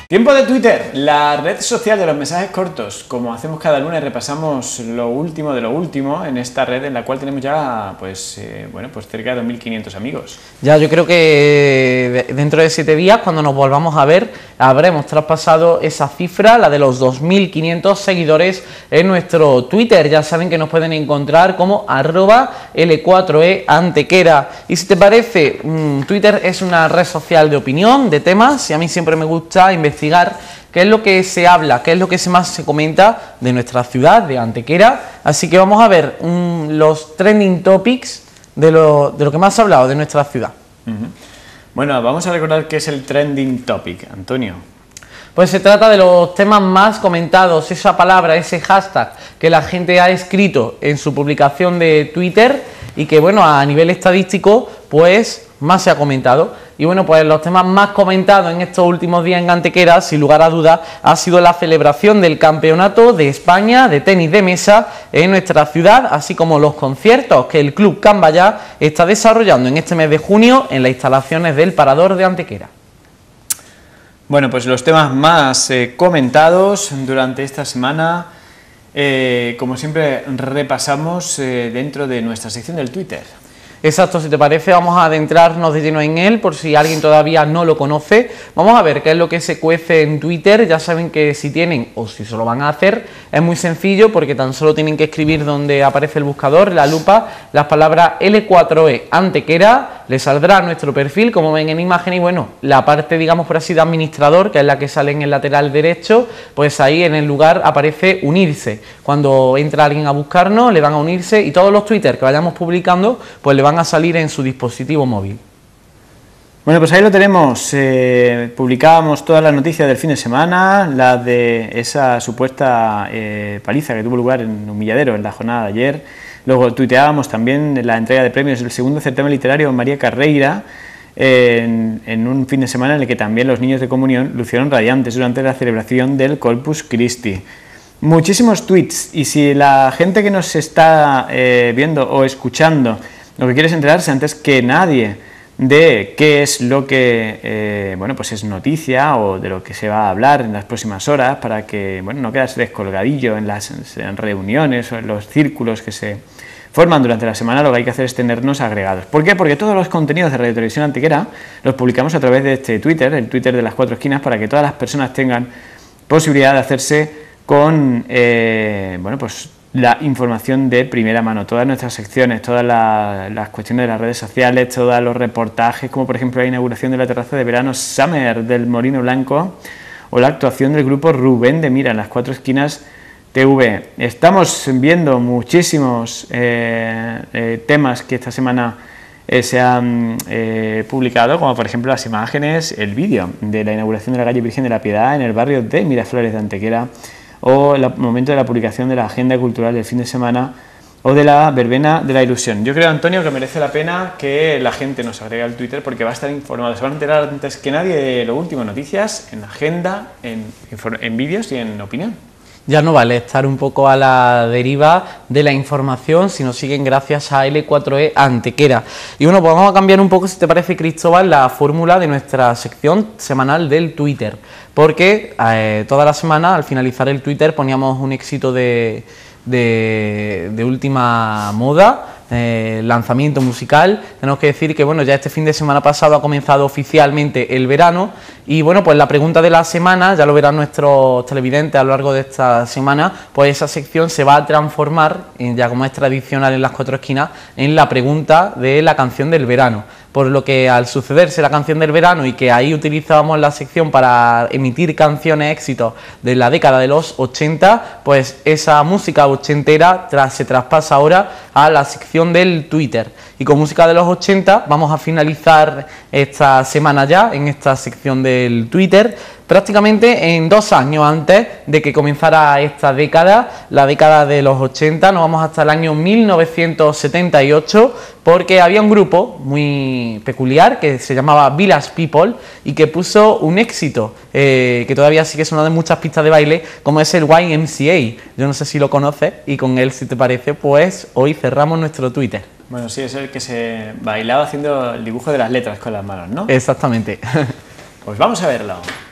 Tiempo de Twitter, la red social de los mensajes cortos. Como hacemos cada lunes, repasamos lo último de lo último en esta red en la cual tenemos ya pues cerca de 2.500 amigos. Ya, yo creo que dentro de 7 días, cuando nos volvamos a ver, habremos traspasado esa cifra, la de los 2.500 seguidores en nuestro Twitter. Ya saben que nos pueden encontrar como @L4eAntequera. Y si te parece, Twitter es una red social de opinión, de temas, y a mí siempre me gusta investigar qué es lo que se habla, qué es lo que más se comenta de nuestra ciudad, de Antequera. Así que vamos a ver los trending topics de lo que más se ha hablado de nuestra ciudad. Bueno, vamos a recordar qué es el trending topic, Antonio. Pues se trata de los temas más comentados, esa palabra, ese hashtag que la gente ha escrito en su publicación de Twitter y que, bueno, a nivel estadístico, pues más se ha comentado. Y bueno, pues los temas más comentados en estos últimos días en Antequera, sin lugar a dudas, ha sido la celebración del Campeonato de España de tenis de mesa en nuestra ciudad, así como los conciertos que el Club Can Ballar está desarrollando en este mes de junio en las instalaciones del Parador de Antequera. Bueno, pues los temas más comentados durante esta semana, como siempre, repasamos dentro de nuestra sección del Twitter. Exacto, si te parece vamos a adentrarnos de lleno en él, por si alguien todavía no lo conoce. Vamos a ver qué es lo que se cuece en Twitter. Ya saben que si tienen o si se lo van a hacer, es muy sencillo porque tan solo tienen que escribir donde aparece el buscador, la lupa, las palabras L4E Antequera, le saldrá nuestro perfil, como ven en imagen, y bueno, la parte, digamos por así, de administrador, que es la que sale en el lateral derecho, pues ahí en el lugar aparece unirse. Cuando entra alguien a buscarnos, le van a unirse y todos los Twitter que vayamos publicando, pues le van a salir en su dispositivo móvil. Bueno, pues ahí lo tenemos. Publicábamos todas las noticias del fin de semana, la de esa supuesta paliza que tuvo lugar en Humilladero en la jornada de ayer. Luego tuiteábamos también la entrega de premios del segundo certamen literario María Carreira, en un fin de semana en el que también los niños de comunión lucieron radiantes durante la celebración del Corpus Christi. Muchísimos tweets, y si la gente que nos está viendo o escuchando lo que quiere es enterarse antes que nadie de qué es lo que pues es noticia o de lo que se va a hablar en las próximas horas, para que no quedas descolgadillo en las reuniones o en los círculos que se forman durante la semana, lo que hay que hacer es tenernos agregados. ¿Por qué? Porque todos los contenidos de Radio Televisión Antequera los publicamos a través de este Twitter, el Twitter de las Cuatro Esquinas, para que todas las personas tengan posibilidad de hacerse con pues la información de primera mano, todas nuestras secciones, todas las cuestiones de las redes sociales, todos los reportajes, como por ejemplo la inauguración de la terraza de verano Summer del Molino Blanco o la actuación del grupo Rubén de Mira en las Cuatro Esquinas TV. Estamos viendo muchísimos temas que esta semana se han publicado, como por ejemplo las imágenes, el vídeo de la inauguración de la calle Virgen de la Piedad en el barrio de Miraflores de Antequera, o el momento de la publicación de la agenda cultural del fin de semana o de la verbena de la ilusión. Yo creo, Antonio, que merece la pena que la gente nos agregue al Twitter porque va a estar informado, se van a enterar antes que nadie de lo último, noticias, en agenda, en vídeos y en opinión. Ya no vale estar un poco a la deriva de la información si nos siguen gracias a L4E Antequera. Y bueno, pues vamos a cambiar un poco, si te parece, Cristóbal, la fórmula de nuestra sección semanal del Twitter, porque toda la semana al finalizar el Twitter poníamos un éxito de última moda, lanzamiento musical. Tenemos que decir que bueno, ya este fin de semana pasado ha comenzado oficialmente el verano y bueno, pues la pregunta de la semana, ya lo verán nuestros televidentes a lo largo de esta semana, pues esa sección se va a transformar, ya como es tradicional en las Cuatro Esquinas, en la pregunta de la canción del verano. Por lo que al sucederse la canción del verano y que ahí utilizábamos la sección para emitir canciones éxitos de la década de los 80, pues esa música ochentera se traspasa ahora a la sección del Twitter. Y con música de los 80 vamos a finalizar esta semana ya en esta sección del Twitter, prácticamente en 2 años antes de que comenzara esta década, la década de los 80, nos vamos hasta el año 1978, porque había un grupo muy peculiar que se llamaba Village People y que puso un éxito que todavía sigue sonando en muchas pistas de baile, como es el YMCA. Yo no sé si lo conoces y con él, si te parece, pues hoy cerramos nuestro Twitter. Bueno, sí, es el que se bailaba haciendo el dibujo de las letras con las manos, ¿no? Exactamente. Pues vamos a verlo.